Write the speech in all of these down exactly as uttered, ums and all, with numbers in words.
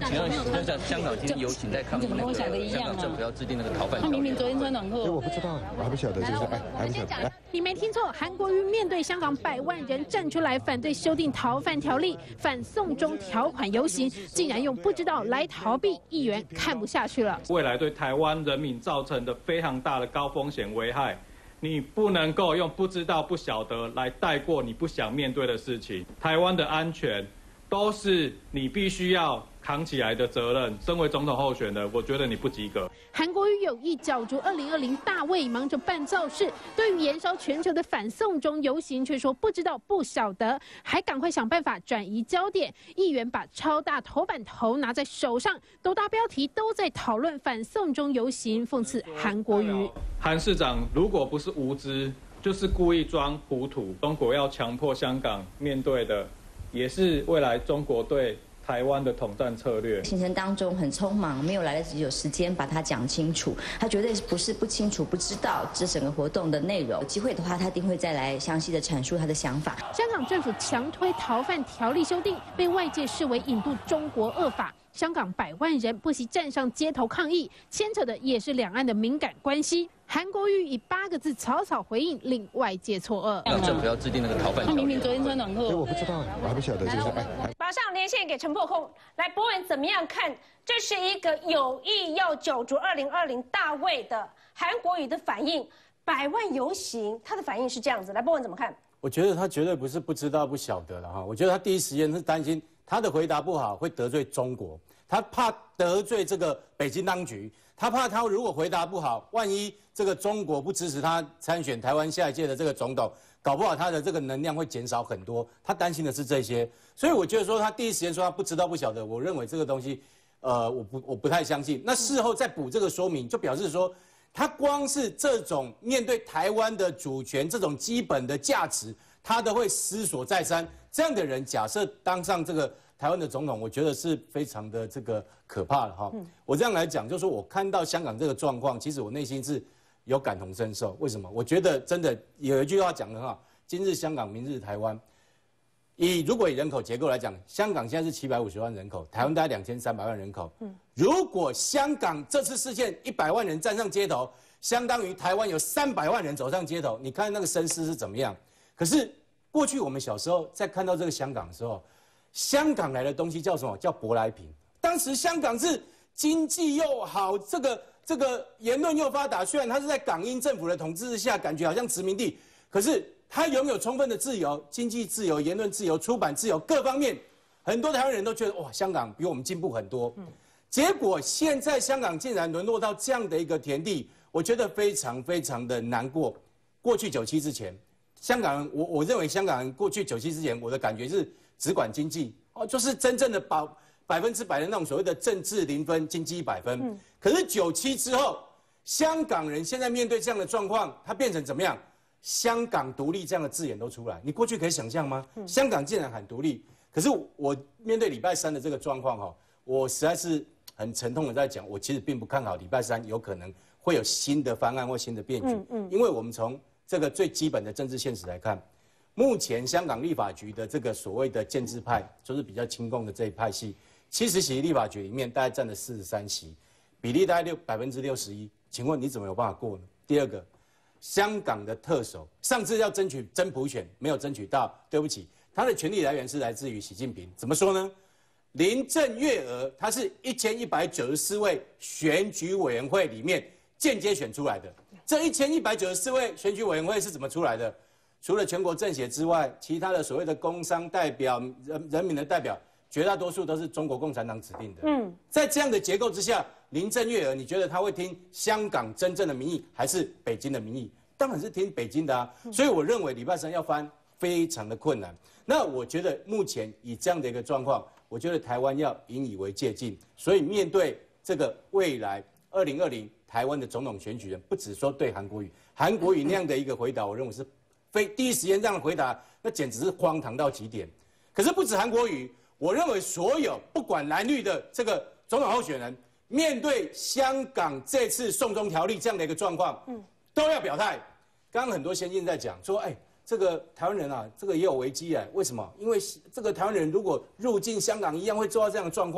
请问，请问一下，香港今天游行在抗议那个香港政府要制定那个逃犯条例。他明明昨天穿短裤。哎， 我不知道，我还不晓得，就是哎，还不晓得。 你没听错，韩国瑜面对香港百万人站出来反对修订逃犯条例、反送中条款游行，竟然用不知道来逃避，议员看不下去了。 未来对台湾人民造成的非常大的高风险危害。 你不能够用不知道、不晓得来带过你不想面对的事情。台湾的安全都是你必须要扛起来的责任。身为总统候选人，我觉得你不及格。 韩国瑜有意角逐二零二零大位，忙着办造势。对于延烧全球的反送中游行，却说不知道、不晓得，还赶快想办法转移焦点。议员把超大头版头拿在手上，斗大标题都在讨论反送中游行，讽刺韩国瑜。 韩市长如果不是无知，就是故意装糊涂。中国要强迫香港面对的，也是未来中国对台湾的统战策略。 行程当中很匆忙，没有来得及有时间把它讲清楚。他绝对不是不清楚、不知道这整个活动的内容。有机会的话，他一定会再来详细的阐述他的想法。 香港政府强推逃犯条例修订，被外界视为引渡中国恶法。 香港百万人不惜站上街头抗议，牵扯的也是两岸的敏感关系。韩国瑜以八个字草草回应，令外界错愕。 政府要制定那个逃犯条例。他明明昨天穿短裤。 哎，我不知道，我还不晓得，就是哎。 马上连线给陈破空，来，博文怎么样看？这是一个有意要角逐二零二零大位的韩国瑜的反应，百万游行，他的反应是这样子。来，博文怎么看？ 我觉得他绝对不是不知道、不晓得了哈。我觉得他第一时间是担心。 他的回答不好会得罪中国，他怕得罪这个北京当局，他怕他如果回答不好，万一这个中国不支持他参选台湾下一届的这个总统，搞不好他的这个能量会减少很多。他担心的是这些，所以我觉得说他第一时间说他不知道不晓得，我认为这个东西，呃，我不我不太相信。那事后再补这个说明，就表示说他光是这种面对台湾的主权这种基本的价值，他都会思索再三。 这样的人，假设当上这个台湾的总统，我觉得是非常的这个可怕的哈。嗯、我这样来讲，就是说我看到香港这个状况，其实我内心是有感同身受。为什么？我觉得真的有一句话讲得很好：今日香港，明日台湾。以如果以人口结构来讲，香港现在是七百五十万人口，台湾大概两千三百万人口。嗯，如果香港这次事件一百万人站上街头，相当于台湾有三百万人走上街头，你看那个声势是怎么样？可是。 过去我们小时候在看到这个香港的时候，香港来的东西叫什么？叫舶来品。当时香港是经济又好，这个这个言论又发达。虽然它是在港英政府的统治之下，感觉好像殖民地，可是它拥有充分的自由，经济自由、言论自由、出版自由各方面，很多台湾人都觉得哇，香港比我们进步很多。嗯，结果现在香港竟然沦落到这样的一个田地，我觉得非常非常的难过。过去九七之前。 香港人，我我认为香港人过去九七之前，我的感觉是只管经济哦，就是真正的把百分之百的那种所谓的政治零分，经济一百分。嗯、可是九七之后，香港人现在面对这样的状况，它变成怎么样？香港独立这样的字眼都出来，你过去可以想象吗？嗯、香港竟然喊独立，可是我面对礼拜三的这个状况哈，我实在是很沉痛的在讲，我其实并不看好礼拜三有可能会有新的方案或新的变局，嗯嗯、因为我们从 这个最基本的政治现实来看，目前香港立法局的这个所谓的建制派，就是比较亲共的这一派系，七十席立法局里面大概占了四十三席，比例大概六百分之六十一。请问你怎么有办法过呢？第二个，香港的特首上次要争取真普选，没有争取到，对不起，他的权力来源是来自于习近平。怎么说呢？林郑月娥她是一千一百九十四位选举委员会里面间接选出来的。 这一千一百九十四位选举委员会是怎么出来的？除了全国政协之外，其他的所谓的工商代表、人人民的代表，绝大多数都是中国共产党指定的。嗯，在这样的结构之下，林郑月娥，你觉得他会听香港真正的民意，还是北京的民意？当然是听北京的啊。所以我认为礼拜三要翻非常的困难。那我觉得目前以这样的一个状况，我觉得台湾要引以为戒禁。所以面对这个未来二零二零。 台湾的总统选举人不只说对韩国瑜，韩国瑜那样的一个回答，我认为是非第一时间这样的回答，那简直是荒唐到极点。可是不止韩国瑜，我认为所有不管蓝绿的这个总统候选人，面对香港这次送中条例这样的一个状况，嗯，都要表态。刚刚很多先进在讲说，哎，这个台湾人啊，这个也有危机啊。为什么？因为这个台湾人如果入境香港，一样会做到这样的状况。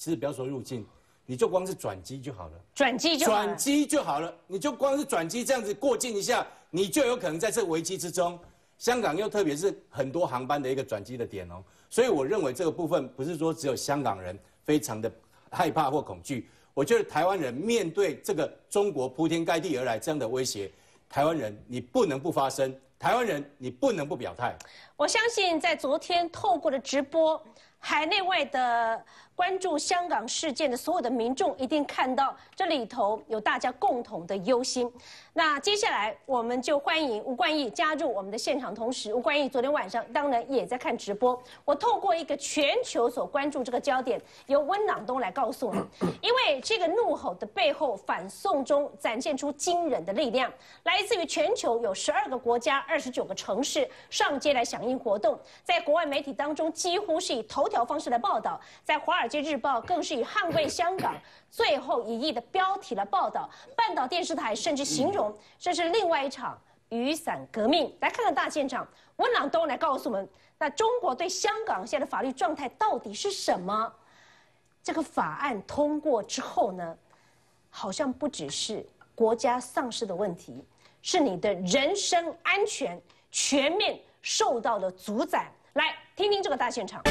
其实不要说入境，你就光是转机就好了， 转机就好了转机就好了，你就光是转机这样子过境一下，你就有可能在这危机之中。香港又特别是很多航班的一个转机的点哦，所以我认为这个部分不是说只有香港人非常的害怕或恐惧，我觉得台湾人面对这个中国铺天盖地而来这样的威胁，台湾人你不能不发声，台湾人你不能不表态。 我相信在昨天透过的直播，海内外的关注香港事件的所有的民众一定看到这里头有大家共同的忧心。那接下来我们就欢迎吴冠毅加入我们的现场，同时吴冠毅昨天晚上当然也在看直播。我透过一个全球所关注这个焦点，由温朗东来告诉我们，因为这个怒吼的背后，反送中展现出惊人的力量，来自于全球有十二个国家、二十九个城市上街来响应活动，在国外媒体当中几乎是以头条方式来报道，在华尔街日报更是以捍卫香港最后一役的标题来报道，半岛电视台甚至形容这是另外一场雨伞革命。来看看大现场，温朗东来告诉我们，那中国对香港现在的法律状态到底是什么？这个法案通过之后呢，好像不只是国家丧失的问题，是你的人身安全全面受到了阻宰。来听听这个大现场。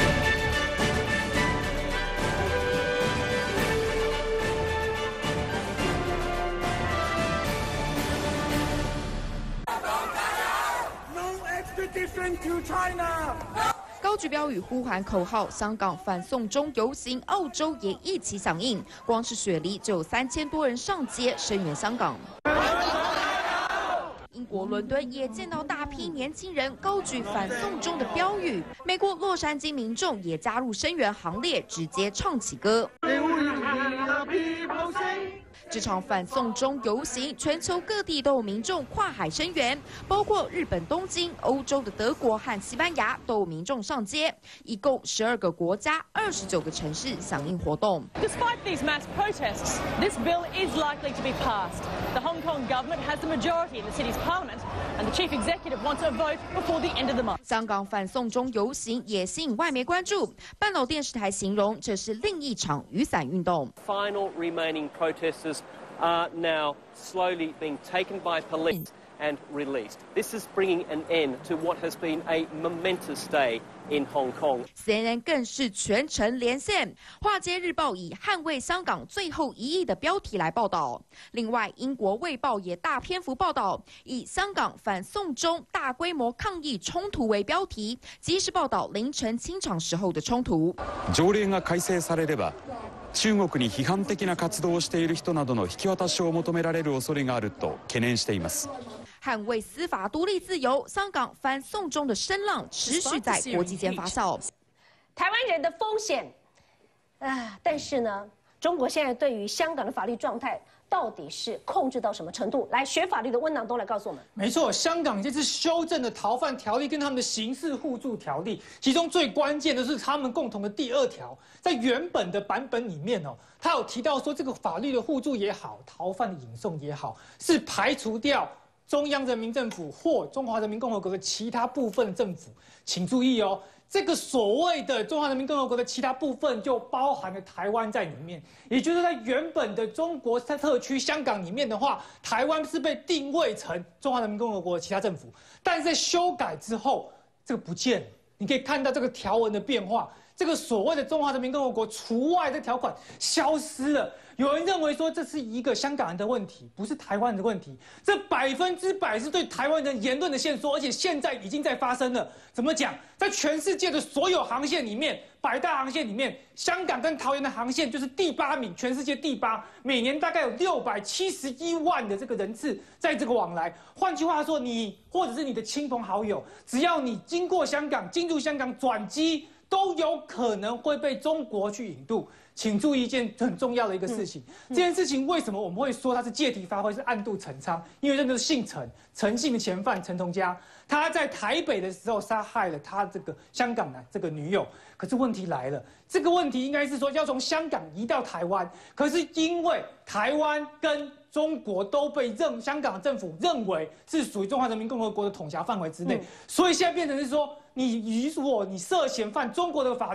高举标语呼喊口号，香港反送中游行，澳洲也一起响应。光是雪梨就有三千多人上街声援香港。英国伦敦也见到大批年轻人高举反送中的标语，美国洛杉矶民众也加入声援行列，直接唱起歌。这场反送中游行，全球各地都有民众跨海声援，包括日本东京、欧洲的德国和西班牙都有民众上街，一共十二个国家、二十九个城市响应活动。 Despite these mass protests, this bill is likely to be passed. The Hong Kong government has the majority in the city's parliament, and the chief executive wants a vote before the end of the month. 香港反送中游行也吸引外媒关注，半岛电视台形容这是另一场雨伞运动。 Final remaining protesters are now slowly being taken by police and released. This is bringing an end to what has been a momentous day in Hong Kong. C N N 更是全程连线，《华尔街日报》以捍卫香港最后一役的标题来报道。另外，英国《卫报》也大篇幅報道，以香港反送中大規模抗議衝突為標題，及時報道凌晨清場時候的衝突。 条例が改正されれば。中国に批判的な活動をしている人などの引き渡しを求められる恐れがあると懸念しています。 捍衛司法獨立自由，香港反送中的聲浪持續在國際間發酵。 台灣人的風險，啊，但是呢，中國現在對於香港的法律狀態到底是控制到什麼程度？來，學法律的溫朗東來告訴我們。 沒錯，香港這次修正的逃犯條例跟他們的刑事互助條例，其中最關鍵的是他們共同的第二條，在原本的版本裡面哦，他有提到說，這個法律的互助也好，逃犯的引送也好，是排除掉中央人民政府或中華人民共和國的其他部分政府。請注意哦。這個所謂的中華人民共和國的其他部分，就包含了台灣在裡面。也就是在原本的中國特區香港裡面的話，台灣是被定位成中華人民共和國的其他政府。但是在修改之後，這個不見了。你可以看到這個條文的變化，這個所謂的中華人民共和國除外的條款消失了。有人認為說這是一個香港人的問題，不是台灣人的問題。這百分之百是對台灣人言論的限縮，而且現在已經在發生了。怎麼講？在全世界的所有航線裡面，百大航線裡面，香港跟桃園的航線就是第八名，全世界第八，每年大概有六百七十一萬的這個人次在這個往來。換句話說，你或者是你的親朋好友，只要你經過香港，進入香港轉機，都有可能會被中國去引渡。請注意一件很重要的一個事情，嗯嗯、這件事情為什麼我們會說它是借題發揮，是暗度陳倉？因為這個姓陳，陳姓的嫌犯陳同佳，他在台北的時候殺害了他這個香港的這個女友。可是問題來了，這個問題應該是說要從香港移到台灣，可是因為台灣跟中國都被認香港的政府認為是屬於中華人民共和國的統轄範圍之內，嗯、所以現在變成是說，你如果你涉嫌犯中國的法律，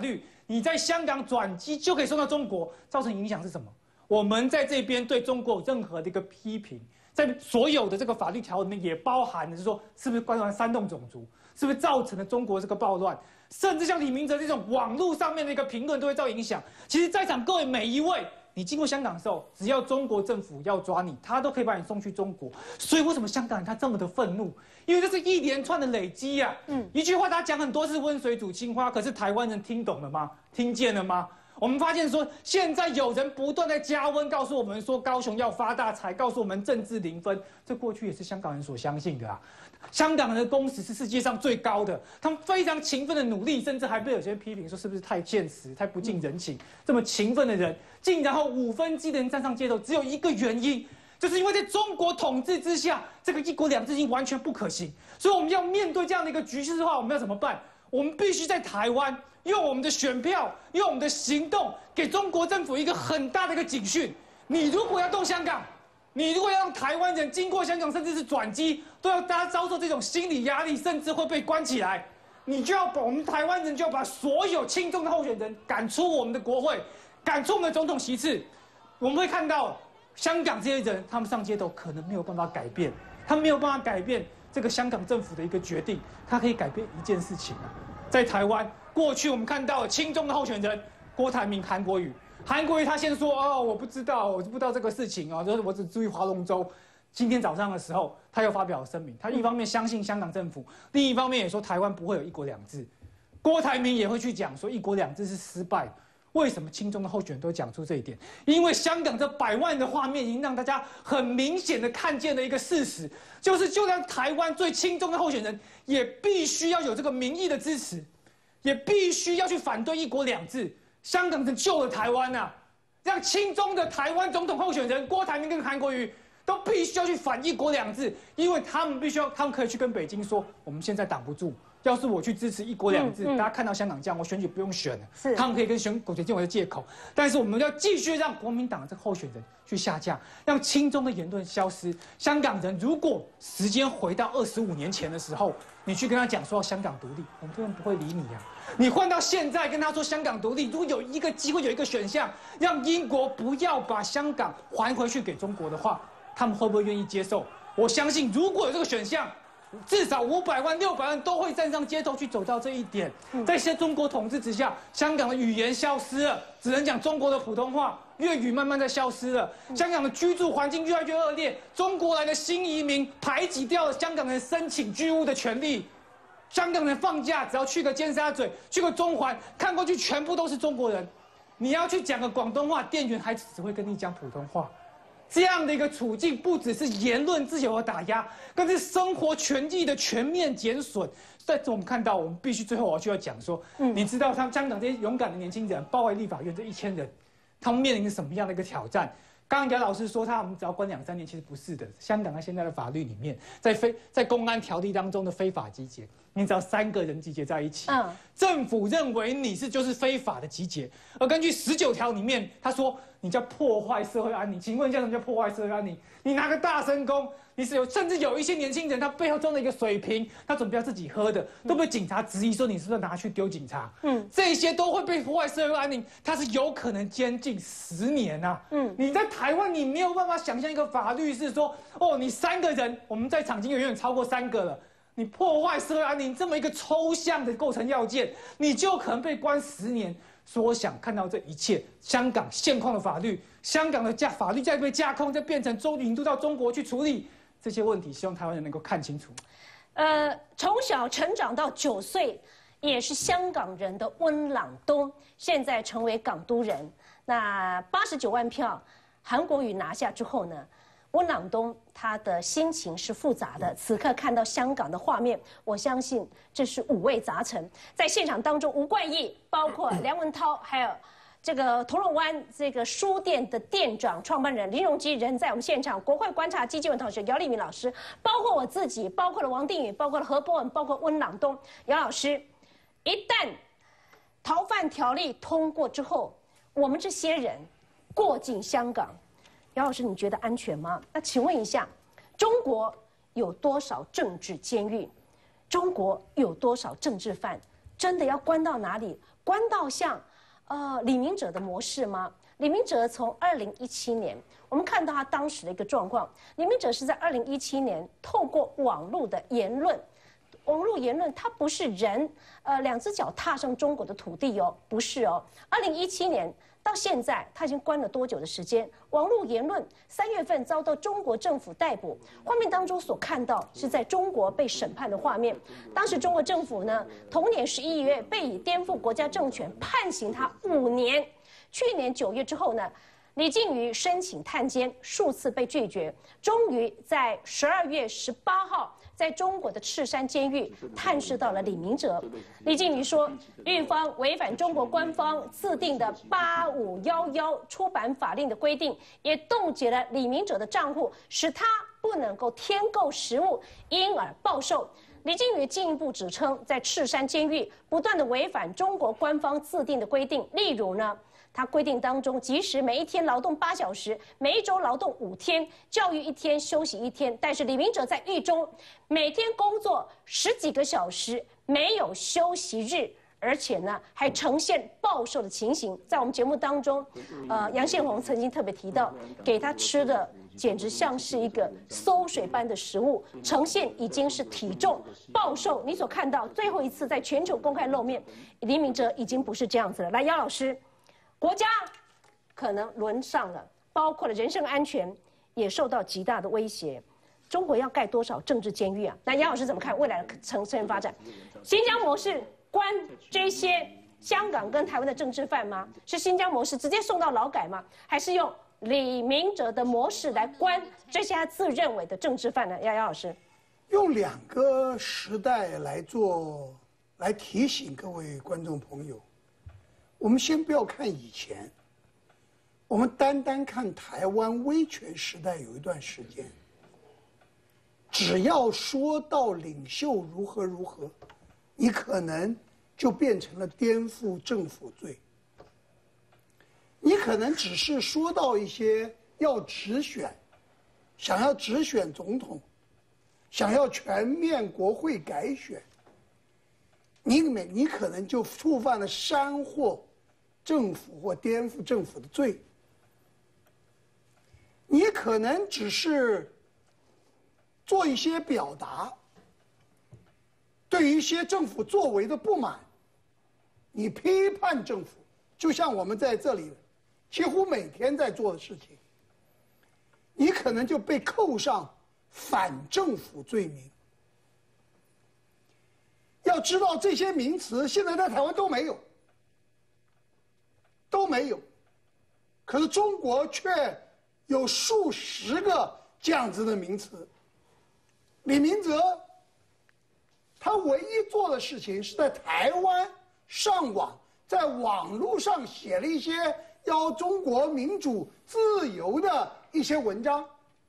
你在香港转机就可以送到中国，造成影响是什么？我们在这边对中国有任何的一个批评，在所有的这个法律条文里面也包含的是说，是不是关于煽动种族，是不是造成了中国这个暴乱，甚至像李明哲这种网络上面的一个评论都会造影响。其实，在场各位每一位，你经过香港的时候，只要中国政府要抓你，他都可以把你送去中国。所以为什么香港人他这么的愤怒？因为这是一连串的累积呀、啊。嗯，一句话他讲很多是温水煮青蛙，可是台湾人听懂了吗？听见了吗？我们发现说，现在有人不断在加温，告诉我们说高雄要发大财，告诉我们政治零分，这过去也是香港人所相信的啊。香港人的工时是世界上最高的，他们非常勤奋的努力，甚至还被有些批评说是不是太现实、太不近人情。这么勤奋的人，竟然后五分之一的人站上街头，只有一个原因，就是因为在中国统治之下，这个一国两制已经完全不可行。所以我们要面对这样的一个局势的话，我们要怎么办？我们必须在台湾用我们的选票，用我们的行动，给中国政府一个很大的一个警讯。你如果要动香港，你如果要让台湾人经过香港，甚至是转机，都要大家遭受这种心理压力，甚至会被关起来，你就要把我们台湾人就要把所有亲中的候选人赶出我们的国会，赶出我们的总统席次。我们会看到香港这些人，他们上街头可能没有办法改变，他没有办法改变这个香港政府的一个决定，他可以改变一件事情啊，在台湾过去我们看到亲中的候选人郭台铭、韩国瑜。韩国瑜他先说哦，我不知道，我不知道这个事情哦，就是我只注意划龙舟。今天早上的时候，他又发表了声明，他一方面相信香港政府，另一方面也说台湾不会有一国两制。郭台铭也会去讲说一国两制是失败的。为什么亲中的候选人都讲出这一点？因为香港这百万的画面已经让大家很明显的看见了一个事实，就是就连台湾最亲中的候选人也必须要有这个民意的支持，也必须要去反对一国两制。香港人救了台湾啊，让亲中的台湾总统候选人郭台铭跟韩国瑜都必须要去反一国两制，因为他们必须要，他们可以去跟北京说，我们现在挡不住。要是我去支持一国两制，嗯嗯、大家看到香港这样，我选举不用选了。是，他们可以跟选狗腿建为的借口，但是我们要继续让国民党的这个候选人去下架，让亲中的言论消失。香港人如果时间回到二十五年前的时候，你去跟他讲说香港独立，我们根本不会理你啊。你换到现在跟他说香港独立，如果有一个机会有一个选项，让英国不要把香港还回去给中国的话，他们会不会愿意接受？我相信，如果有这个选项，至少五百万、六百万都会站上街头去走到这一点。在现在中国统治之下，香港的语言消失了，只能讲中国的普通话，粤语慢慢在消失了。香港的居住环境越来越恶劣，中国来的新移民排挤掉了香港人申请居屋的权利。香港人放假只要去个尖沙咀、去个中环，看过去全部都是中国人。你要去讲个广东话，店员还只会跟你讲普通话。这样的一个处境，不只是言论自由的打压，更是生活权益的全面减损。在我们看到，我们必须最后我就要讲说，嗯，你知道他们香港这些勇敢的年轻人包围立法院这一千人，他们面临着什么样的一个挑战？刚刚姚老师说他们只要关两三年，其实不是的。香港在现在的法律里面，在非在公安条例当中的非法集结，你只要三个人集结在一起，嗯，政府认为你是就是非法的集结。而根据十九条里面，他说你叫破坏社会安宁。请问一下，什么叫破坏社会安宁？你拿个大声公，你是有甚至有一些年轻人，他背后装了一个水瓶，他准备要自己喝的，都被警察质疑说你是不是拿去丢警察？嗯，这些都会被破坏社会安宁，它是有可能监禁十年啊。嗯，你在台湾你没有办法想象一个法律是说，哦，你三个人，我们在场已经远远超过三个了。你破坏社会安宁这么一个抽象的构成要件，你就可能被关十年。所以我想看到这一切，香港现况的法律，香港的架法律再被架空，再变成中引渡到中国去处理这些问题，希望台湾人能够看清楚。 呃，从小成长到九岁，也是香港人的温朗东，现在成为港都人。那八十九万票，韩国瑜拿下之后呢？温朗东他的心情是复杂的，此刻看到香港的画面，我相信这是五味杂陈。在现场当中，吴冠毅，包括梁文涛，还有这个铜锣湾这个书店的店长、创办人林荣基人在我们现场，国会观察基金会同学姚立明老师，包括我自己，包括了王定宇，包括了何博文，包括温朗东。姚老师，一旦逃犯条例通过之后，我们这些人过境香港。姚老师，你觉得安全吗？那请问一下，中国有多少政治监狱？中国有多少政治犯？真的要关到哪里？关到像呃李明哲的模式吗？李明哲从二零一七年，我们看到他当时的一个状况，李明哲是在二零一七年透过网络的言论。网络言论，它不是人，呃，两只脚踏上中国的土地哦，不是哦。二零一七年到现在，他已经关了多久的时间？网络言论三月份遭到中国政府逮捕，画面当中所看到是在中国被审判的画面。当时中国政府呢，同年十一月被以颠覆国家政权判刑他五年。去年九月之后呢？李靖宇申请探监，数次被拒绝，终于在十二月十八号，在中国的赤山监狱探视到了李明哲。李靖宇说，狱方违反中国官方制定的八五幺幺出版法令的规定，也冻结了李明哲的账户，使他不能够添购食物，因而暴瘦。李靖宇进一步指称，在赤山监狱不断的违反中国官方制定的规定，例如呢。他规定当中，即使每一天劳动八小时，每一周劳动五天，教育一天，休息一天。但是李明哲在狱中每天工作十几个小时，没有休息日，而且呢还呈现暴瘦的情形。在我们节目当中，呃，杨宪宏曾经特别提到，给他吃的简直像是一个馊水般的食物，呈现已经是体重暴瘦。你所看到最后一次在全球公开露面，李明哲已经不是这样子了。来，姚老师。国家可能沦丧了，包括了人身安全也受到极大的威胁。中国要盖多少政治监狱啊？那杨老师怎么看未来的城市发展？新疆模式关这些香港跟台湾的政治犯吗？是新疆模式直接送到劳改吗？还是用李明哲的模式来关这些自认为的政治犯呢？杨杨老师， 用两个时代来做，来提醒各位观众朋友。我们先不要看以前，我们单单看台湾威权时代有一段时间，只要说到领袖如何如何，你可能就变成了颠覆政府罪。你可能只是说到一些要直选，想要直选总统，想要全面国会改选，你每你可能就触犯了煽惑政府或颠覆政府的罪。你可能只是做一些表达，对于一些政府作为的不满，你批判政府，就像我们在这里几乎每天在做的事情，你可能就被扣上反政府罪名。要知道这些名词现在在台湾都没有。都没有，可是中国却有数十个这样子的名词。李明哲，他唯一做的事情是在台湾上网，在网络上写了一些要中国民主自由的一些文章，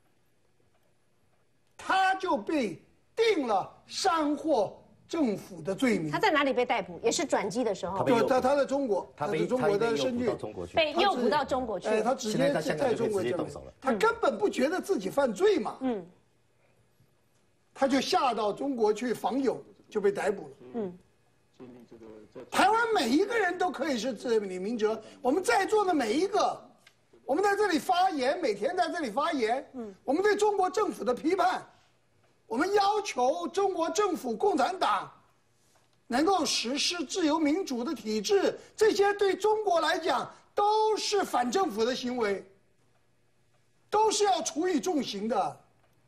他就被定了煽惑政府的罪名。 他在哪里被逮捕？也是转机的时候。 对，他他在中国， 他被中国的深圳被诱捕到中国去。 哎，他直接在中国这边，他根本不觉得自己犯罪嘛。嗯。他就下到中国去访友，就被逮捕了。嗯。台湾每一个人都可以是李明哲，我们在座的每一个，我们在这里发言，每天在这里发言。嗯。我们对中国政府的批判。我们要求中国政府、共产党能够实施自由民主的体制，这些对中国来讲都是反政府的行为，都是要处以重刑的。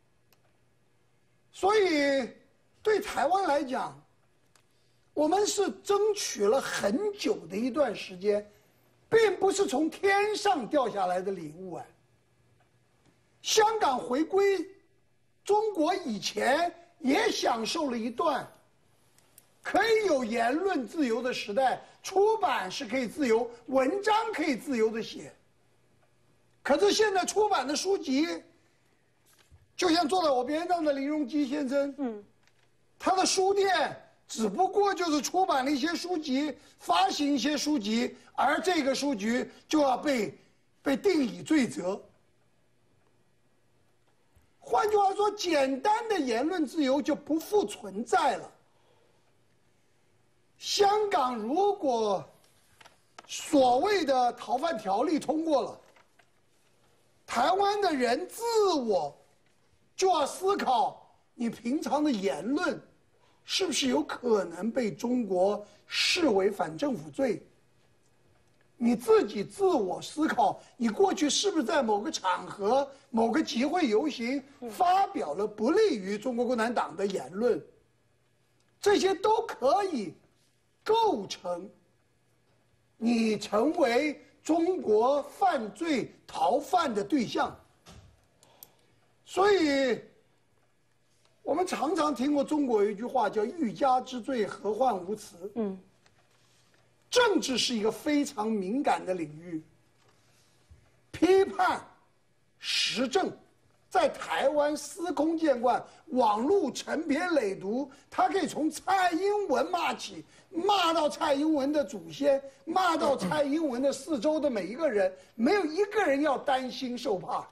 所以，对台湾来讲，我们是争取了很久的一段时间，并不是从天上掉下来的礼物啊。香港回归。中国以前也享受了一段可以有言论自由的时代，出版是可以自由，文章可以自由的写。可是现在出版的书籍，就像坐在我边上的林荣基先生，嗯，他的书店只不过就是出版了一些书籍，发行一些书籍，而这个书局就要被被定以罪责。换句话说，简单的言论自由就不复存在了。香港如果所谓的逃犯条例通过了，台湾的人自我就要思考，你平常的言论是不是有可能被中国视为反政府罪？你自己自我思考，你过去是不是在某个场合、某个集会游行发表了不利于中国共产党的言论？这些都可以构成你成为中国犯罪逃犯的对象。所以，我们常常听过中国有一句话叫“欲加之罪，何患无辞”。嗯。政治是一个非常敏感的领域，批判、时政，在台湾司空见惯，网络成篇累牍，他可以从蔡英文骂起，骂到蔡英文的祖先，骂到蔡英文的四周的每一个人，没有一个人要担心受怕，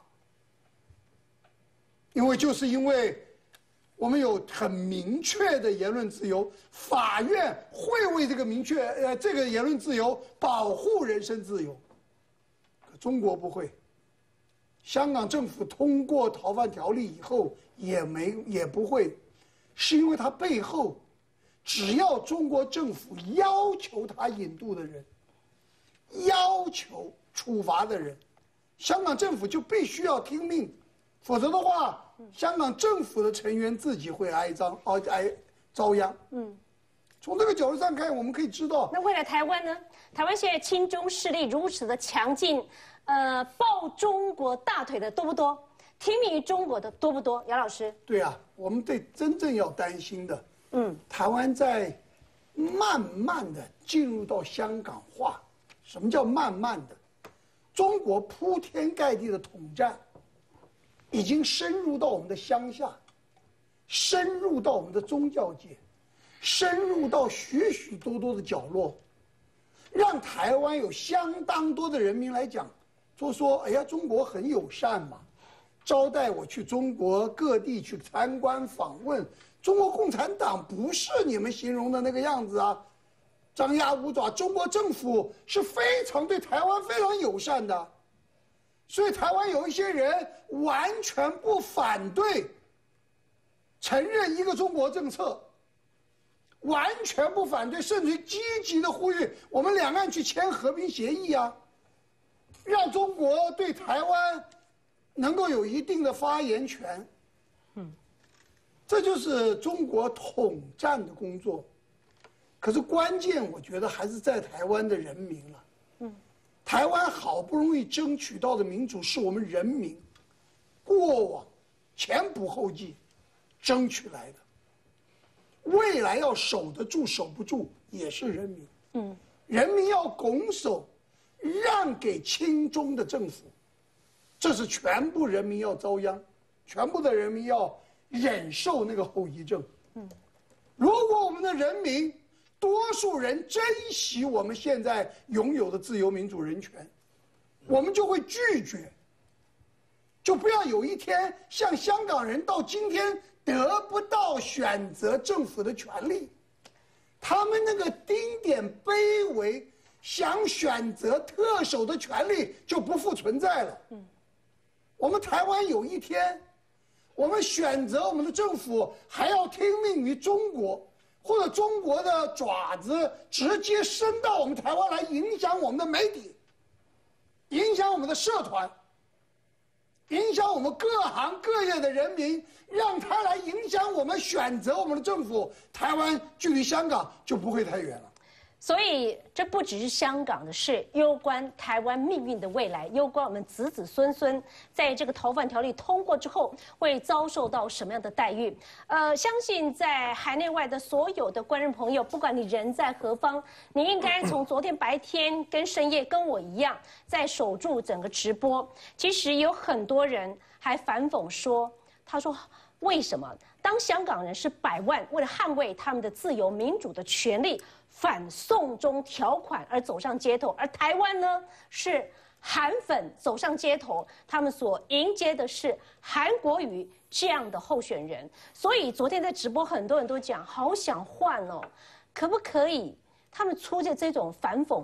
因为就是因为我们有很明确的言论自由，法院会为这个明确呃这个言论自由保护人身自由。可中国不会，香港政府通过逃犯条例以后也没也不会，是因为它背后，只要中国政府要求他引渡的人，要求处罚的人，香港政府就必须要听命，否则的话。香港政府的成员自己会挨赃、挨遭殃。嗯，从这个角度上看，我们可以知道， 那未来台湾呢？台湾现在亲中势力如此的强劲，呃，抱中国大腿的多不多？听命于中国的多不多？姚老师？ 对啊，我们对真正要担心的，嗯，台湾在慢慢的进入到香港化。什么叫慢慢的？中国铺天盖地的统战。已经深入到我们的乡下，深入到我们的宗教界，深入到许许多多的角落，让台湾有相当多的人民来讲，就说：“哎呀，中国很友善嘛，招待我去中国各地去参观访问。中国共产党不是你们形容的那个样子啊，张牙舞爪。中国政府是非常对台湾非常友善的。”所以台湾有一些人完全不反对承认一个中国政策，完全不反对，甚至积极的呼吁我们两岸去签和平协议啊，让中国对台湾能够有一定的发言权。嗯，这就是中国统战的工作。可是关键，我觉得还是在台湾的人民了。嗯。台湾好不容易争取到的民主，是我们人民过往前仆后继争取来的，未来要守得住守不住也是人民。嗯，人民要拱手让给亲中的政府，这是全部人民要遭殃，全部的人民要忍受那个后遗症。嗯，如果我们的人民多数人珍惜我们现在拥有的自由、民主、人权，我们就会拒绝，就不要有一天像香港人到今天得不到选择政府的权利，他们那个丁点卑微想选择特首的权利就不复存在了。嗯，我们台湾有一天，我们选择我们的政府还要听命于中国。或者中国的爪子直接伸到我们台湾来影响我们的媒体，影响我们的社团，影响我们各行各业的人民，让他来影响我们选择我们的政府，台湾距离香港就不会太远了。 所以这不只是香港的事，攸关台湾命运的未来，攸关我们子子孙孙在这个逃犯条例通过之后会遭受到什么样的待遇。呃，相信在海内外的所有的观众朋友，不管你人在何方，你应该从昨天白天跟深夜跟我一样，在守住整个直播。其实有很多人还反讽说，他说为什么当香港人是百万为了捍卫他们的自由民主的权利，反送中条款而走上街头，而台湾呢是韩粉走上街头，他们所迎接的是韩国瑜这样的候选人。所以昨天在直播，很多人都讲好想换哦，可不可以？他们出现这种反讽的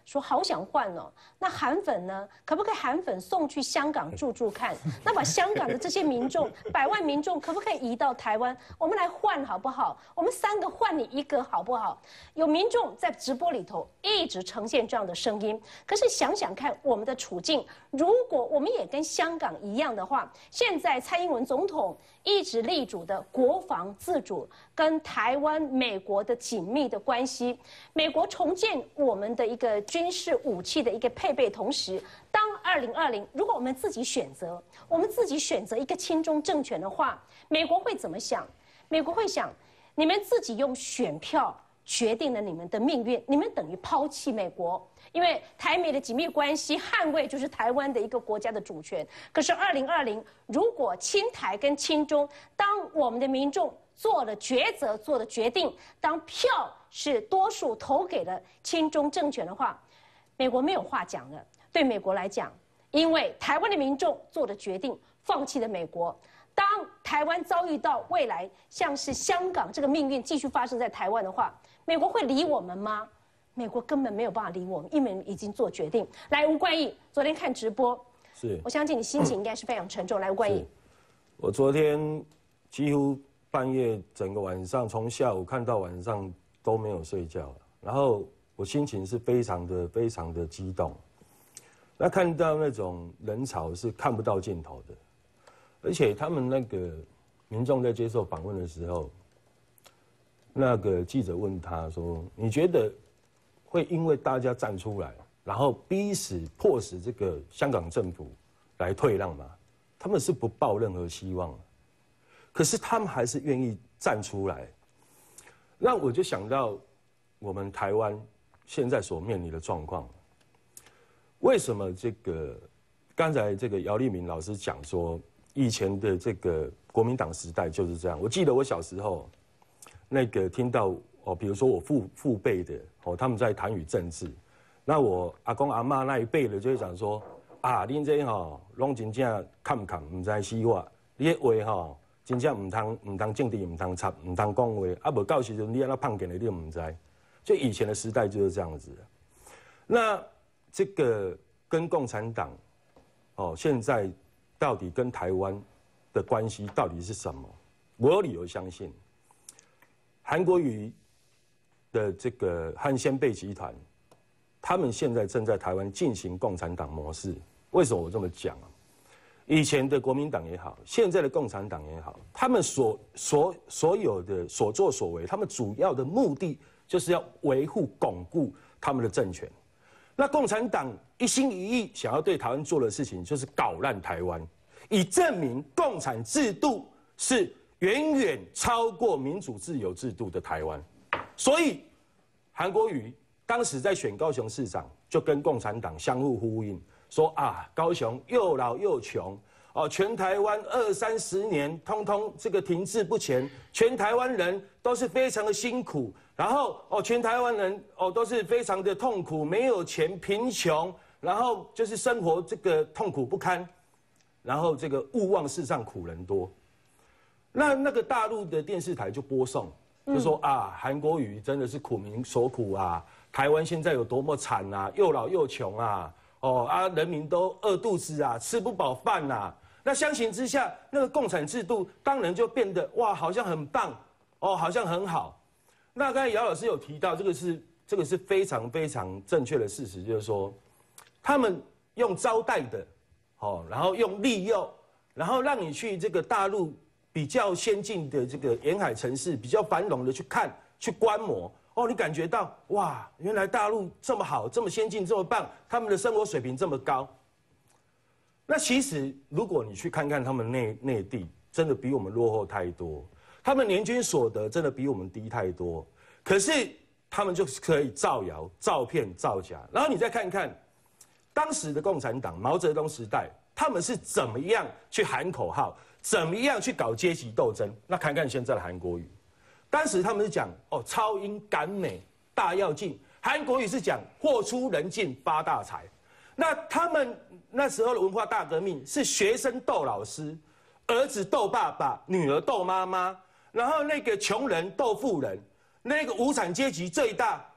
说好想换哦。那韩粉呢？可不可以韩粉送去香港住住看？那把香港的这些民众，百万民众，可不可以移到台湾？我们来换好不好？我们三个换你一个好不好？有民众在直播里头一直呈现这样的声音。可是想想看，我们的处境，如果我们也跟香港一样的话，现在蔡英文总统一直力主的国防自主，跟台湾、美国的紧密的关系，美国重建我们的一个军事武器的一个配备，同时，当二零二零，如果我们自己选择，我们自己选择一个亲中政权的话，美国会怎么想？美国会想，你们自己用选票决定了你们的命运，你们等于抛弃美国。因为台美的紧密关系，捍卫就是台湾的一个国家的主权。可是二零二零，如果亲台跟亲中，当我们的民众做了抉择、做了决定，当票是多数投给了亲中政权的话，美国没有话讲了。对美国来讲，因为台湾的民众做了决定，放弃了美国。当台湾遭遇到未来像是香港这个命运继续发生在台湾的话，美国会理我们吗？美国根本没有办法理我们，因为已经做决定。来，吴冠毅，昨天看直播， 是， 我相信你心情应该是非常沉重。来，吴冠毅， 我昨天几乎半夜整个晚上，从下午看到晚上都没有睡觉，然后我心情是非常的非常的激动。那看到那种人潮是看不到尽头的，而且他们那个民众在接受访问的时候，那个记者问他说：“你觉得？”会因为大家站出来，然后逼使、迫使这个香港政府来退让吗？他们是不抱任何希望，可是他们还是愿意站出来。那我就想到我们台湾现在所面临的状况，为什么这个刚才这个姚立明老师讲说，以前的这个国民党时代就是这样。我记得我小时候那个听到。哦，比如说我父父辈的哦，他们在谈语政治，那我阿公阿嬷那一辈的就会讲说啊，恁这吼拢真正看唔看，唔知死我，你迄话吼真正唔通唔通政治唔通插唔通讲话，啊无到时阵你安那胖给你，你都唔知。就以前的时代就是这样子。那这个跟共产党哦，现在到底跟台湾的关系到底是什么？我有理由相信，韩国瑜的这个和先辈集团，他们现在正在台湾进行共产党模式。为什么我这么讲啊？以前的国民党也好，现在的共产党也好，他们所所所有的所作所为，他们主要的目的就是要维护、巩固他们的政权。那共产党一心一意想要对台湾做的事情，就是搞烂台湾，以证明共产制度是远远超过民主自由制度的台湾。所以，韩国瑜当时在选高雄市长，就跟共产党相互呼应，说啊，高雄又老又穷，哦，全台湾二三十年通通这个停滞不前，全台湾人都是非常的辛苦，然后哦，全台湾人哦都是非常的痛苦，没有钱，贫穷，然后就是生活这个痛苦不堪，然后这个勿忘世上苦人多。那那个大陆的电视台就播送。就说啊，韩国瑜真的是苦民所苦啊，台湾现在有多么惨啊，又老又穷啊，哦啊，人民都饿肚子啊，吃不饱饭啊。那相形之下，那个共产制度当然就变得哇，好像很棒哦，好像很好。那刚才姚老师有提到，这个是这个是非常非常正确的事实，就是说，他们用招待的，哦，然后用利诱，然后让你去这个大陆。比较先进的这个沿海城市，比较繁荣的去看、去观摩，哦，你感觉到哇，原来大陆这么好、这么先进、这么棒，他们的生活水平这么高。那其实，如果你去看看他们内内地，真的比我们落后太多，他们年均所得真的比我们低太多。可是他们就可以造谣、造骗、造假。然后你再看看当时的共产党，毛泽东时代，他们是怎么样去喊口号？怎么样去搞阶级斗争？那看看现在的韩国瑜，当时他们是讲哦超英赶美大跃进，韩国瑜是讲货出人进发大财。那他们那时候的文化大革命是学生斗老师，儿子斗爸爸，女儿斗妈妈，然后那个穷人斗富人，那个无产阶级最大，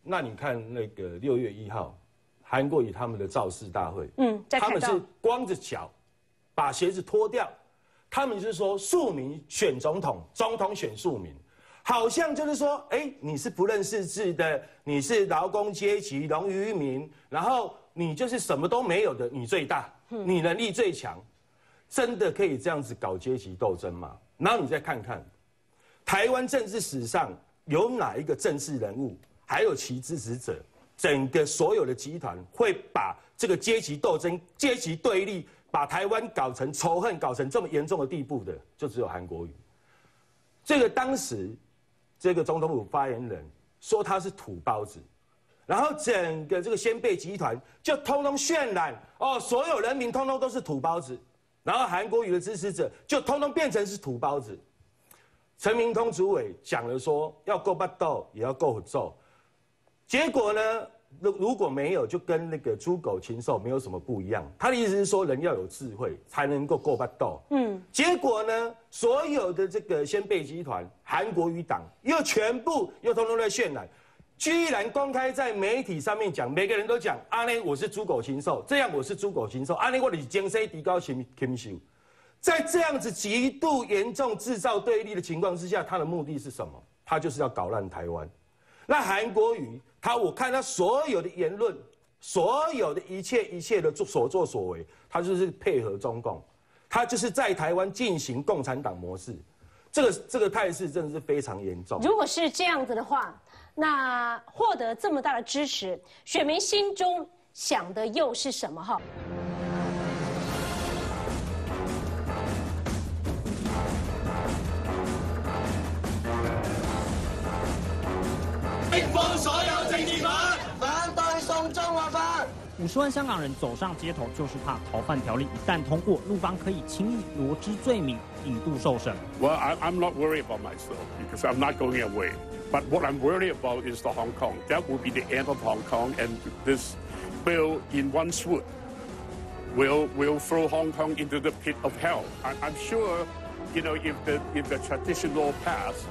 那你看那个六月一号，韩国瑜他们的造势大会， 嗯， 他们是光着脚，把鞋子脱掉，他们就是说庶民选总统，总统选庶民，好像就是说，哎，你是不认识字的，你是劳工阶级、农渔民，然后你就是什么都没有的，你最大，你能力最强，真的可以这样子搞阶级斗争吗？然后你再看看，台湾政治史上有哪一个政治人物？还有其支持者，整个所有的集团会把这个阶级斗争、阶级对立，把台湾搞成仇恨，搞成这么严重的地步的，就只有韩国瑜。这个当时，这个总统府发言人说他是土包子，然后整个这个先辈集团就通通渲染哦，所有人民通通都是土包子，然后韩国瑜的支持者就通通变成是土包子。陈明通主委讲了说，要够巴斗，也要够揍。结果呢？如如果没有，就跟那个猪狗禽兽没有什么不一样。他的意思是说，人要有智慧，才能够够巴斗。嗯。结果呢？所有的这个先辈集团、韩国瑜党又全部又通通在渲染，居然公开在媒体上面讲，每个人都讲阿内我是猪狗禽兽，这样我是猪狗禽兽，阿内我是精神提高禽禽兽。在这样子极度严重制造对立的情况之下，他的目的是什么？他就是要搞烂台湾。那韩国瑜，他我看他所有的言论，所有的一切一切的做所作所为，他就是配合中共，他就是在台湾进行共产党模式，这个这个态势真的是非常严重。 如果是这样子的话，那获得这么大的支持，选民心中想的又是什么？哈。 放所有政治犯，反對送中華法。 五十萬香港人走上街頭，就是怕逃犯條例一旦通過，陸方可以輕易羅織罪名，引渡受審。 Well, I, I'm not worried about myself because I'm not going away. But what I'm worried about is the Hong Kong. That will be the end of Hong Kong, and this bill, in one swoop, will will throw Hong Kong into the pit of hell. I, I'm sure, you know, if the if the tradition law passed,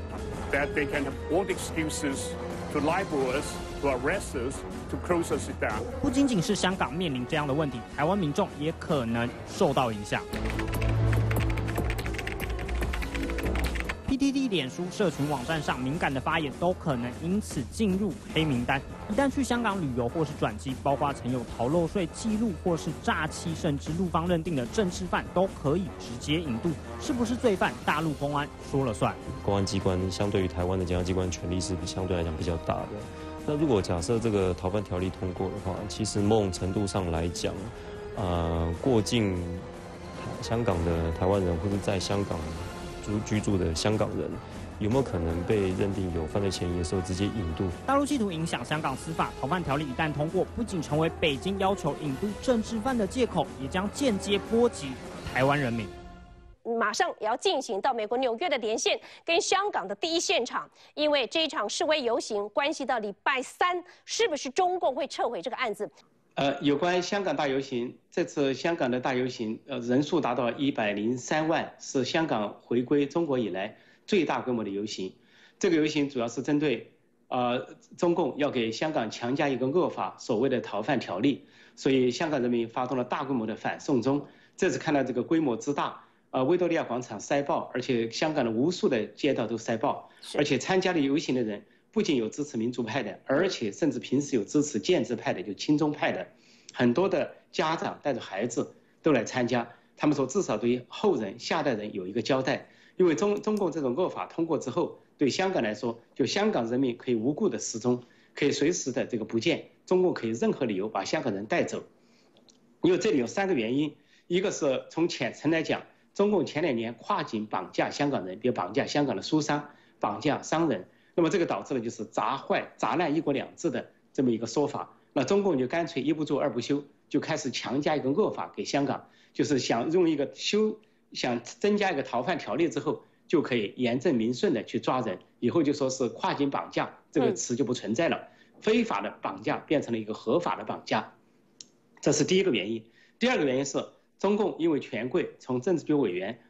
that they can have all the excuses to libel us, to arrest us, to close us down. 不仅仅是香港面临这样的问题，台湾民众也可能受到影响。P T T 脸书社群网站上敏感的发言都可能因此进入黑名单。一旦去香港旅游或是转机，包括曾有逃漏税记录或是诈欺，甚至陆方认定的政治犯，都可以直接引渡。是不是罪犯，大陆公安说了算。 公安机关相对于台湾的检察机关权力是相对来讲比较大的。那如果假设这个逃犯条例通过的话，其实某种程度上来讲，呃，过境香港的台湾人或者在香港居住的香港人，有没有可能被认定有犯罪嫌疑的时候直接引渡？ 大陆企图影响香港司法，逃犯条例一旦通过，不仅成为北京要求引渡政治犯的借口，也将间接波及台湾人民。 马上也要进行到美国纽约的连线，跟香港的第一现场，因为这一场示威游行关系到礼拜三是不是中共会撤回这个案子。 呃，有关香港大游行，这次香港的大游行，呃，人数达到一百零三万，是香港回归中国以来最大规模的游行。这个游行主要是针对，呃，中共要给香港强加一个恶法，所谓的逃犯条例，所以香港人民发动了大规模的反送中。这次看到这个规模之大，呃，维多利亚广场塞爆，而且香港的无数的街道都塞爆，而且参加了游行的人。不仅有支持民主派的，而且甚至平时有支持建制派的，就亲中派的，很多的家长带着孩子都来参加。他们说，至少对后人、下代人有一个交代。因为中中共这种恶法通过之后，对香港来说，就香港人民可以无故的失踪，可以随时的这个不见，中共可以任何理由把香港人带走。因为这里有三个原因，一个是从浅层来讲，中共前两年跨境绑架香港人，比如绑架香港的书商、绑架商人。那么这个导致了就是砸坏、砸烂一国两制的这么一个说法。那中共就干脆一不做二不休，就开始强加一个恶法给香港，就是想用一个修，想增加一个逃犯条例之后，就可以严正民顺的去抓人。以后就说是跨境绑架这个词就不存在了，非法的绑架变成了一个合法的绑架，这是第一个原因。第二个原因是中共因为权贵从政治局委员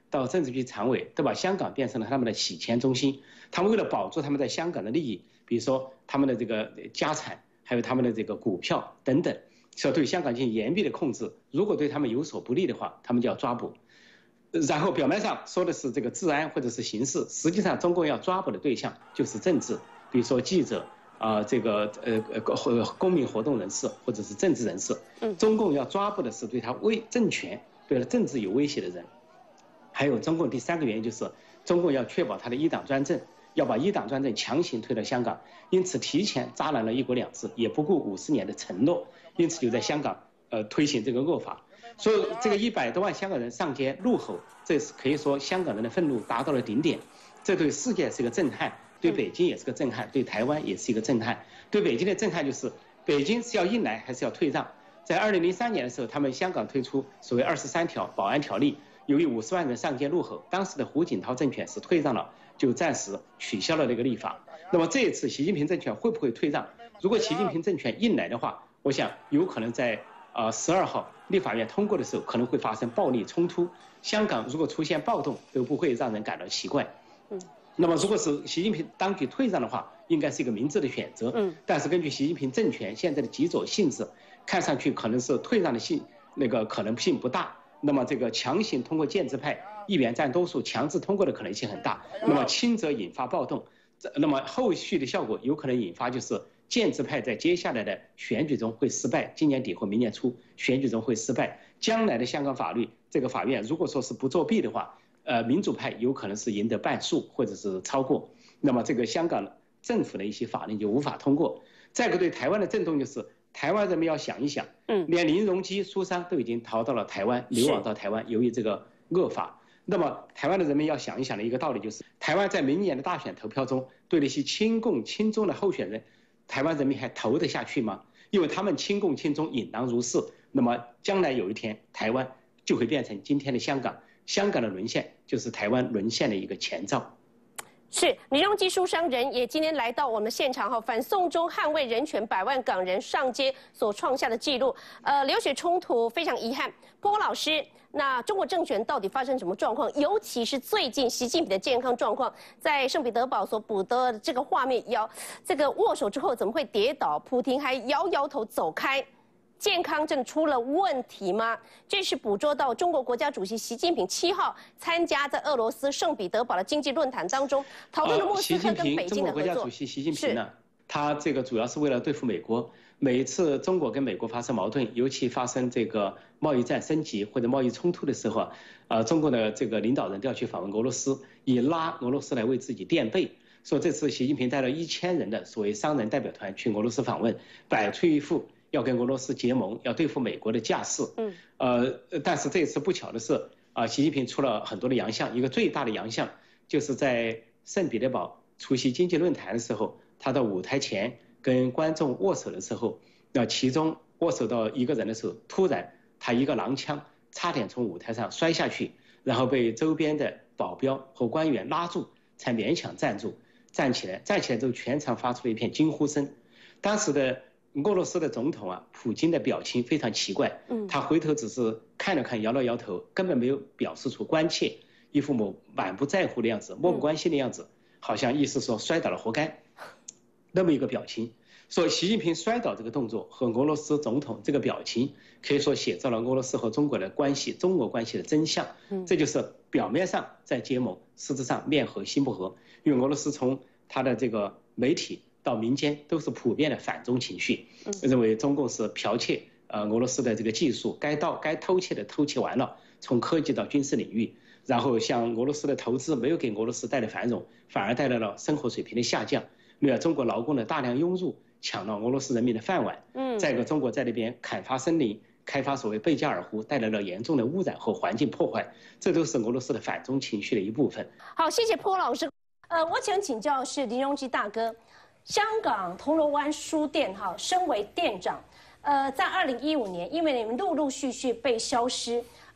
到政治局常委，都把香港变成了他们的洗钱中心。他们为了保住他们在香港的利益，比如说他们的这个家产，还有他们的这个股票等等，是要对香港进行严密的控制。如果对他们有所不利的话，他们就要抓捕。然后表面上说的是这个治安或者是刑事，实际上中共要抓捕的对象就是政治，比如说记者啊、呃，这个呃呃公民活动人士或者是政治人士。嗯，中共要抓捕的是对他威政权、对政治有威胁的人。还有中共第三个原因就是，中共要确保他的一党专政，要把一党专政强行推到香港，因此提前扎烂了一国两制，也不顾五十年的承诺，因此就在香港呃推行这个恶法。所以这个一百多万香港人上街怒吼，这是可以说香港人的愤怒达到了顶点。这对世界是个震撼，对北京也是个震撼，对台湾也是一个震撼。对北京的震撼就是，北京是要硬来还是要退让？在二零零三年的时候，他们香港推出所谓二十三条保安条例，由于五十万人上街怒吼，当时的胡锦涛政权是退让了，就暂时取消了那个立法。那么这一次习近平政权会不会退让？如果习近平政权硬来的话，我想有可能在呃十二号立法院通过的时候，可能会发生暴力冲突。香港如果出现暴动，都不会让人感到奇怪。嗯。那么如果是习近平当局退让的话，应该是一个明智的选择。嗯。但是根据习近平政权现在的极左性质，看上去可能是退让的性那个可能性不大。那么这个强行通过建制派议员占多数强制通过的可能性很大。那么轻则引发暴动，那么后续的效果有可能引发就是建制派在接下来的选举中会失败，今年底或明年初选举中会失败。将来的香港法律这个法院如果说是不作弊的话，呃，民主派有可能是赢得半数或者是超过，那么这个香港政府的一些法令就无法通过。再一个对台湾的震动就是，台湾人民要想一想，嗯，连林荣基书商都已经逃到了台湾，流亡到台湾，由于这个恶法。那么台湾的人民要想一想的一个道理就是，台湾在明年的大选投票中，对那些亲共亲中的候选人，台湾人民还投得下去吗？因为他们亲共亲中，引狼入室，那么将来有一天，台湾就会变成今天的香港。香港的沦陷就是台湾沦陷的一个前兆。 是林荣基书商人也今天来到我们现场哈，反送中捍卫人权，百万港人上街所创下的记录，呃，流血冲突非常遗憾。波老师，那中国政权到底发生什么状况？尤其是最近习近平的健康状况，在圣彼得堡所捕得这个画面，摇这个握手之后怎么会跌倒？普廷还摇摇头走开。健康真的出了问题吗？这是捕捉到中国国家主席习近平七号参加在俄罗斯圣彼得堡的经济论坛当中讨论了莫斯科跟北京的合作。中国国家主席习近平呢，他这个主要是为了对付美国。每一次中国跟美国发生矛盾，尤其发生这个贸易战升级或者贸易冲突的时候，呃，中国的这个领导人都要去访问俄罗斯，以拉俄罗斯来为自己垫背。说这次习近平带了一千人的所谓商人代表团去俄罗斯访问，摆出一副要跟俄罗斯结盟、要对付美国的架势。嗯，呃，但是这一次不巧的是，啊、呃，习近平出了很多的洋相，一个最大的洋相就是在圣彼得堡出席经济论坛的时候，他到舞台前跟观众握手的时候，那其中握手到一个人的时候，突然他一个踉跄，差点从舞台上摔下去，然后被周边的保镖和官员拉住，才勉强站住，站起来，站起来之后全场发出了一片惊呼声。当时的俄罗斯的总统啊，普京的表情非常奇怪，嗯，他回头只是看了看，摇了摇头，根本没有表示出关切，一副满满不在乎的样子，漠不关心的样子，好像意思说摔倒了活该，那么一个表情。说习近平摔倒这个动作和俄罗斯总统这个表情，可以说写照了俄罗斯和中国的关系、中俄关系的真相。嗯，这就是表面上在结盟，实质上面和心不和。因为俄罗斯从他的这个媒体到民间都是普遍的反中情绪，认为中共是剽窃呃俄罗斯的这个技术，该盗该偷窃的偷窃完了，从科技到军事领域，然后向俄罗斯的投资没有给俄罗斯带来繁荣，反而带来了生活水平的下降。另外，中国劳工的大量涌入，抢了俄罗斯人民的饭碗。嗯，再一个，中国在那边砍伐森林，开发所谓贝加尔湖，带来了严重的污染和环境破坏，这都是俄罗斯的反中情绪的一部分。 好，谢谢坡老师。呃，我想请教是林荣基大哥，香港铜锣湾书店哈，身为店长，呃，在二零一五年，因为你们陆陆续续被消失，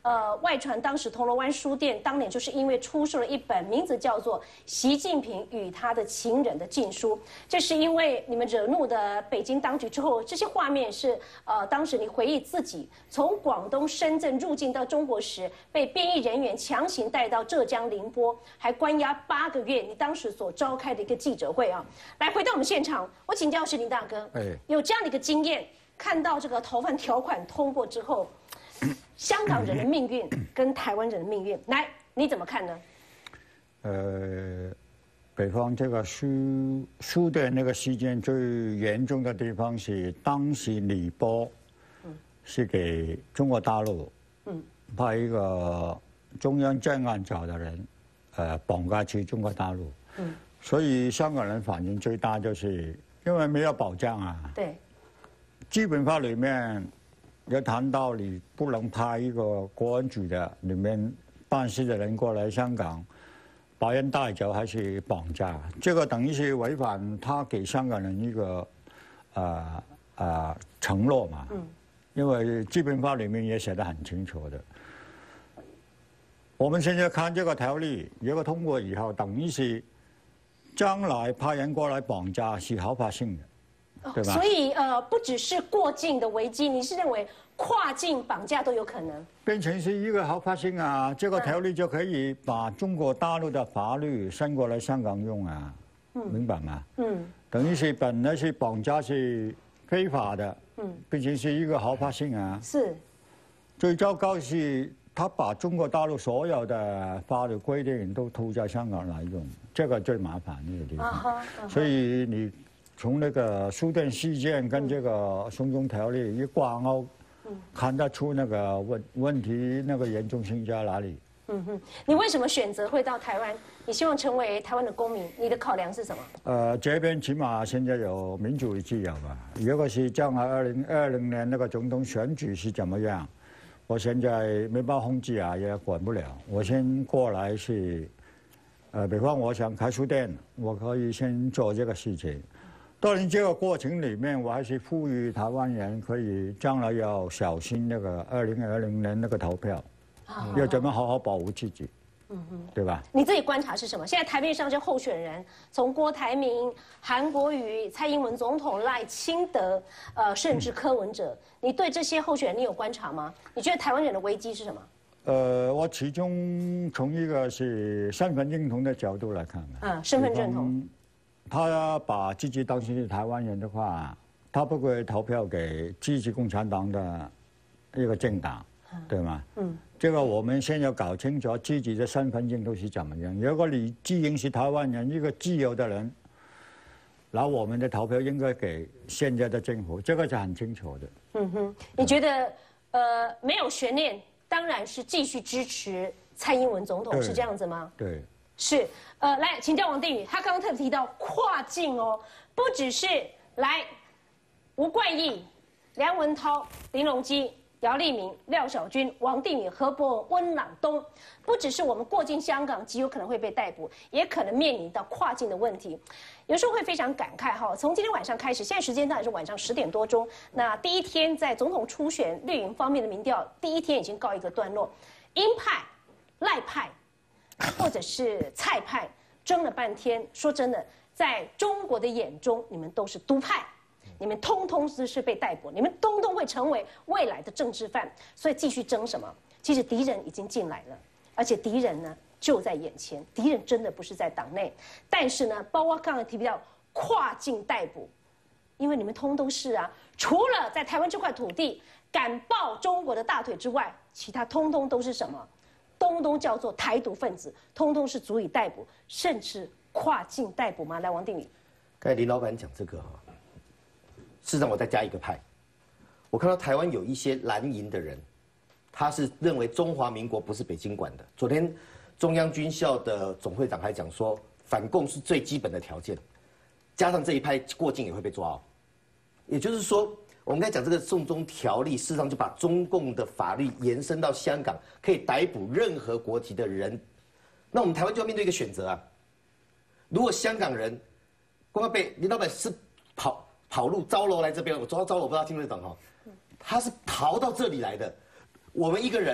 呃，外传当时铜锣湾书店当年就是因为出售了一本名字叫做《习近平与他的情人》的禁书，这是因为你们惹怒的北京当局之后，这些画面是呃，当时你回忆自己从广东深圳入境到中国时，被便衣人员强行带到浙江宁波，还关押八个月。你当时所召开的一个记者会啊，来回到我们现场，我请教是林大哥，哎，有这样的一个经验，看到这个逃犯条款通过之后。香港人的命运跟台湾人的命运，来你怎么看呢？ 呃，北方这个书书的那个事件最严重的地方是，当时李波是给中国大陆派一个中央镇案找的人，呃，绑架去中国大陆。嗯，所以香港人反应最大，就是因为没有保障啊。 对， 基本法里面。有谈到你不能派一个国安局的里面办事的人过来香港，把人带走还是绑架，这个等于是违反他给香港人一个呃呃承诺嘛。嗯。因为基本法里面也写得很清楚的。我们现在看这个条例，如果通过以后，等于是将来派人过来绑架是合法性的。对吧？ 所以呃，不只是过境的危机，你是认为跨境绑架都有可能变成是一个合法性啊？这个条例就可以把中国大陆的法律伸过来香港用啊，嗯、明白吗？嗯，等于是本来是绑架是非法的，嗯，变成是一个合法性啊。 是。 最糟糕是，他把中国大陆所有的法律规定都拖在香港来用，这个最麻烦那个地方。啊哈啊、所以你。从那个书店事件跟这个送中条例一挂钩，嗯、看得出那个问问题那个严重性在哪里。 嗯哼，你为什么选择会到台湾？你希望成为台湾的公民，你的考量是什么？ 呃，这边起码现在有民主与自由吧。如果是将来二零二零年那个总统选举是怎么样，我现在没办法控制啊，也管不了。我先过来是，呃，比方我想开书店，我可以先做这个事情。当然，这个过程里面，我还是呼吁台湾人可以将来要小心那个二零二零年那个投票，啊、要怎么好好保护自己，嗯哼，对吧？ 你自己观察是什么？现在台面上这候选人，从郭台铭、韩国瑜、蔡英文总统、赖清德，呃，甚至柯文哲，嗯、你对这些候选人你有观察吗？你觉得台湾人的危机是什么？ 呃，我始终从一个是身份认同的角度来看的。 嗯，身份认同。 他要把自己当成是台湾人的话，他不会投票给支持共产党的一个政党，嗯、对吗？嗯，这个我们先要搞清楚自己的身份认同是怎么样。如果你自认是台湾人，一个自由的人，然后我们的投票应该给现在的政府，这个是很清楚的。 嗯哼，你觉得呃没有悬念，当然是继续支持蔡英文总统，是这样子吗？ 对。 是，呃，来请教王定宇，他刚刚特别提到跨境哦，不只是来吴冠益、梁文韬、林荣基、姚立明、廖小军、王定宇、何伯文、温朗东，不只是我们过境香港极有可能会被逮捕，也可能面临到跨境的问题。有时候会非常感慨哈，从今天晚上开始，现在时间当然是晚上十点多钟，那第一天在总统初选绿营方面的民调，第一天已经告一个段落，鹰派、赖派。或者是蔡派争了半天，说真的，在中国的眼中，你们都是独派，你们通通是是被逮捕，你们通通会成为未来的政治犯，所以继续争什么？其实敌人已经进来了，而且敌人呢就在眼前，敌人真的不是在党内，但是呢，包括刚才提到跨境逮捕，因为你们通通是啊，除了在台湾这块土地敢抱中国的大腿之外，其他通通都是什么？通通叫做台独分子，通通是足以逮捕，甚至跨境逮捕吗？来，王定宇。 刚才林老板讲这个哈，事实上我再加一个派，我看到台湾有一些蓝营的人，他是认为中华民国不是北京管的。昨天中央军校的总会长还讲说，反共是最基本的条件，加上这一派过境也会被抓哦。也就是说，我们刚才讲这个送中条例，事实上就把中共的法律延伸到香港，可以逮捕任何国籍的人。那我们台湾就要面对一个选择啊，如果香港人光被林老板是跑跑路招楼来这边，我招招楼不知道听不听懂哈，他是逃到这里来的，我们一个人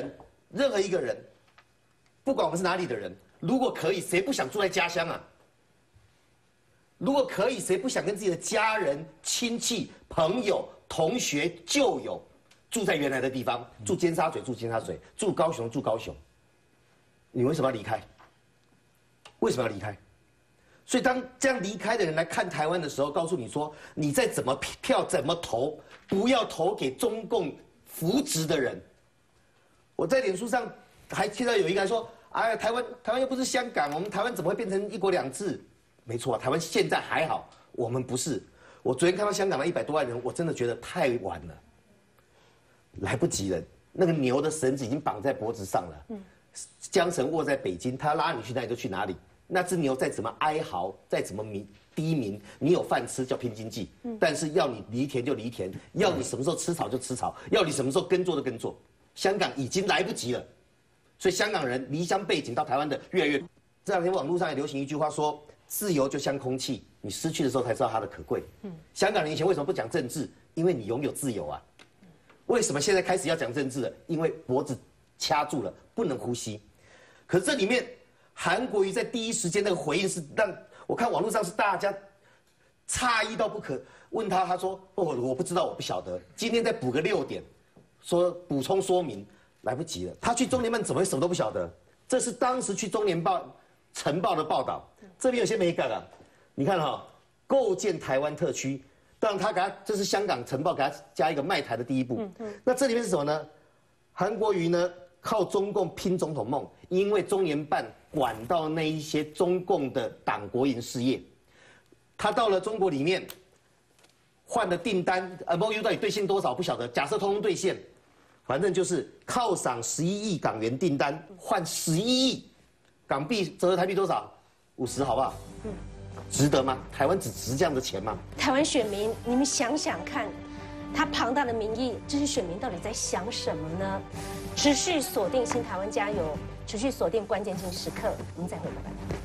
任何一个人，不管我们是哪里的人，如果可以，谁不想住在家乡啊？如果可以，谁不想跟自己的家人、亲戚、朋友、同学、旧友住在原来的地方？住尖沙咀，住尖沙咀；住高雄，住高雄。你为什么要离开？为什么要离开？所以当这样离开的人来看台湾的时候，告诉你说，你再怎么票怎么投，不要投给中共扶植的人。我在脸书上还听到有一个人说：“哎呀，台湾台湾又不是香港，我们台湾怎么会变成一国两制？”没错啊，台湾现在还好，我们不是。我昨天看到香港的一百多万人，我真的觉得太晚了，来不及了。那个牛的绳子已经绑在脖子上了，嗯，缰绳握在北京，他要拉你去哪里就去哪里。那只牛再怎么哀嚎，再怎么鸣低鸣，你有饭吃叫拼经济，嗯，但是要你离田就离田，要你什么时候吃草就吃草，要你什么时候耕作就耕作。香港已经来不及了，所以香港人离乡背井到台湾的越来越多。这两天网络上也流行一句话说。自由就像空气，你失去的时候才知道它的可贵。嗯，香港人以前为什么不讲政治？因为你拥有自由啊。为什么现在开始要讲政治了？因为脖子掐住了，不能呼吸。可是这里面，韩国瑜在第一时间那个回应是让我看网络上是大家诧异到不可。问他，他说：“哦，我不知道，我不晓得。今天再补个六点，说补充说明，来不及了。他去中联办怎么会什么都不晓得？这是当时去中联报。”晨报的报道，这边有些没改啊。你看哈、哦，构建台湾特区，当然他给他这是香港晨报给他加一个卖台的第一步。嗯嗯、那这里面是什么呢？韩国瑜呢靠中共拼总统梦，因为中联办管到那一些中共的党国营事业，他到了中国里面换的订单 M O U 到底兑现多少不晓得，假设通通兑现，反正就是犒赏十一亿港元订单换十一亿。港币折合台币多少？五十，好不好？嗯，值得吗？台湾只值这样的钱吗？ 台湾选民，你们想想看，他庞大的民意，这些选民到底在想什么呢？持续锁定新台湾加油，持续锁定关键性时刻，我们再回来。